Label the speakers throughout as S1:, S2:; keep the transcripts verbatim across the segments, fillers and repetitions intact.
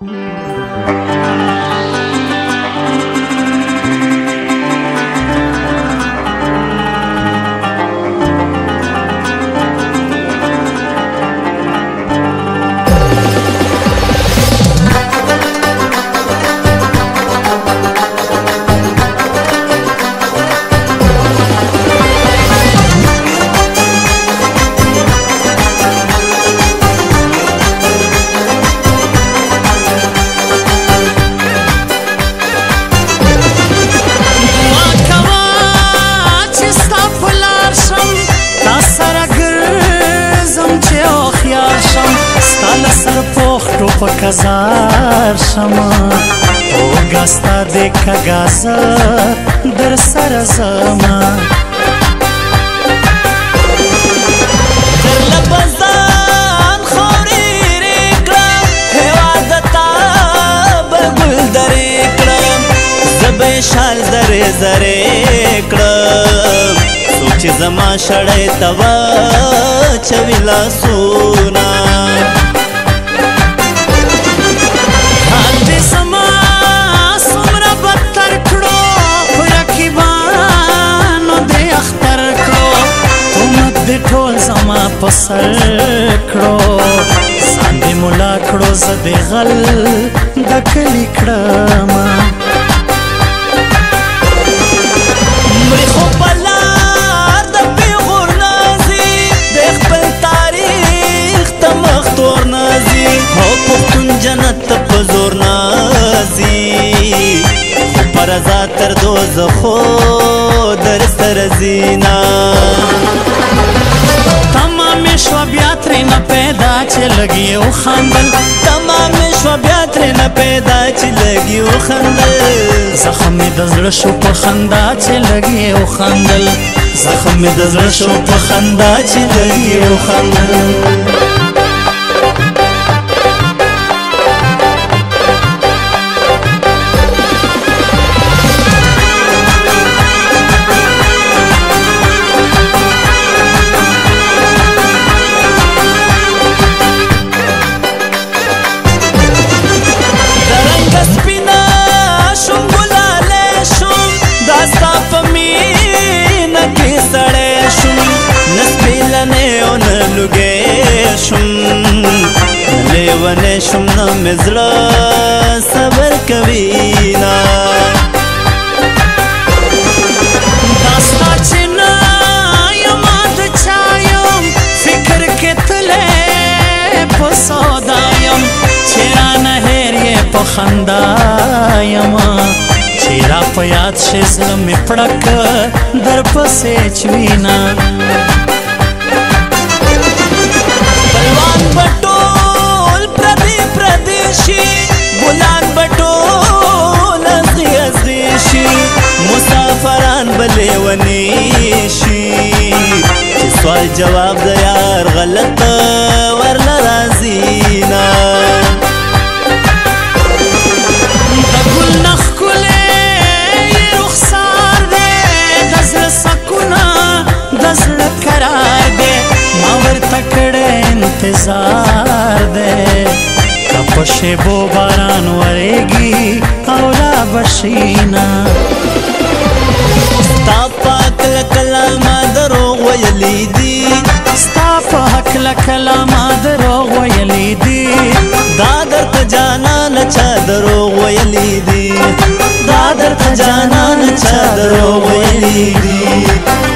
S1: کزار شما اوگستا دی کگازا در سر زما در لبزان خوری ریکلم حوادتا بگل دری کلم زبی شال زره زره کلم سوچ زما شڑی توا چویلا سونا ټول زما په سر کړو ساندې مولا کړو زه د غل د کلي کړم مړي خو په لار د پیغور نازي د خپل تاریخ ته مختور نازي او پښتون جنت په زور نازي خو په رضا تر دوزخو در سره زینا شو بیا ترېنه پیدا چې لګي وخندل تمام شو بیا ترېنه پیدا چې لګي وخندل زخم مې د زړه شو په خندا چې لګي وخندل زخم مې د زړه شو په خندا چې لګي وخندل لیونه شم نه مې زړه صبر کوي نه دا ستا چې نه یمه د چا یم فکر کې تللی په سودا یم چې رانه هېر یې په خندا یمه چې را په یاد شي زړه مې پړک در پسې چوینه بلوان بټول پردي پردیشي ګلان بټول ازغي ازغي شي مسافران بلیونی شي چې سوال جواب د یار غلط ورله راځي نه د ګل نه ښکلی یې رخسار دی د زړه سکونه د زړه قرار دی ما ورته کړی انتظار دی که په شیبو باران ورېږي او را بشینا ستا په هکله کله ما دروغ ویلی دي ستا په هکله کله ما دروغ ویلی دي دا درته جانانه چا دروغ ویلی دي دا درته جانانه چا دروغ ویلی دي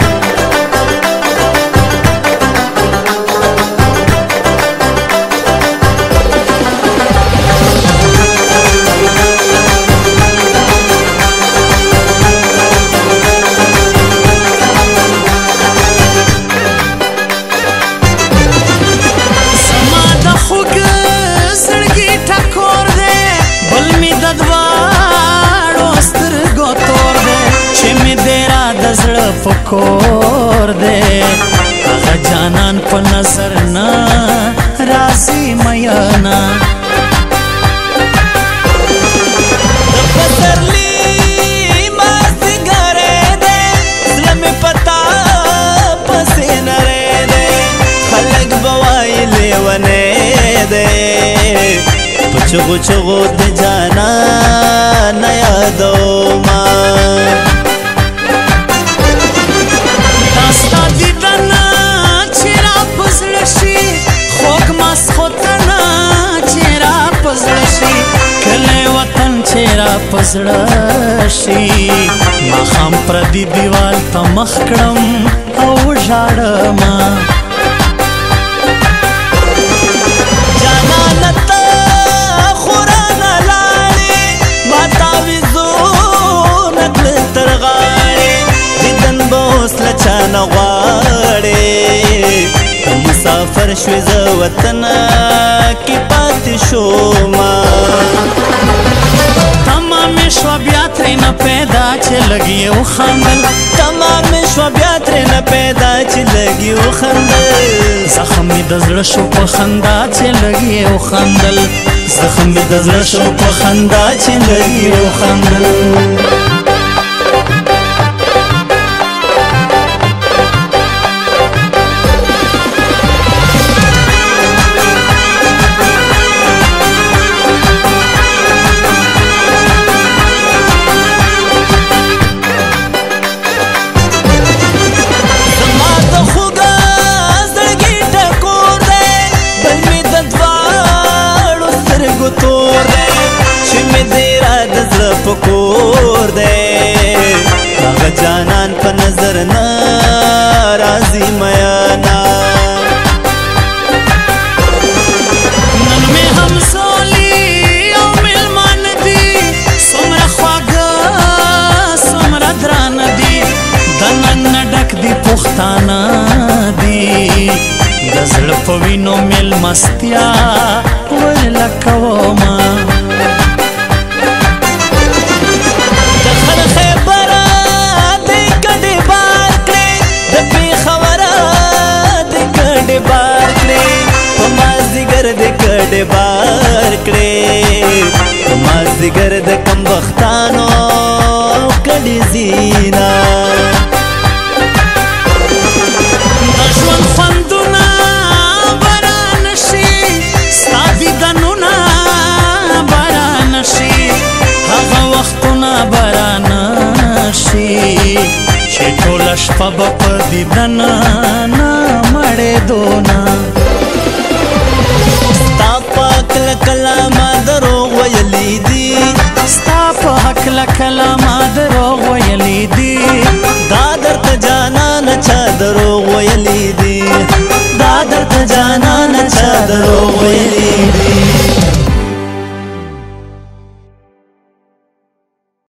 S1: فکور دے آغا جانان پا نظر نا راضی میانا دفتر لی مازی گرے دے ظلم پتا پسی نرے دے خلق بوائی لیونے دے پچو
S2: چغو چغو د جانان یادوما
S1: داستا دیدنا چې را په زړه شي خوږ ماسخوتنه چې را په زړه شي کلی وطن چې را په زړه شي ماښام پردي دیوال ته مخ کړم او وژاړمه
S2: جانانه ته خو رانه لاړې ما تاویزونه کړل تر غاړې دیدن به اوس له چا نه غواړې ته مسافر شوې زه وطنه کې پاتې شومه
S1: تمامې شوه بیا ترېنه پیدا چې لږ یې وخندل
S2: تمامې شوه بیا ترېنه پیدا چې لږ یې وخندل
S1: زخم مې د زړه شو په خندا چې لږ یې وخندل
S2: زخم مې د زړه شو په خندا چې لږ یې وخندل پکور دی هغه جانان په نظر نه راځي میانا
S1: نن مې همزولي او مېلمانه دي څومره خواږه څومره درانه دي د نن نه ډک دي پښتانه دي د زړه په وینو مېلمستیا ورله کومه
S2: کډې بار کړې مازدیګر د کمبختانو کډې زینا
S1: د ژوند خوندونه برانه شي ستا دیدنونه برانه شي هغه وختونه برانه شي چې ټوله شپه به په دیدنه نه مړېدونه
S2: کلا ما دروغ ویلی دی
S1: ستا په هکله کله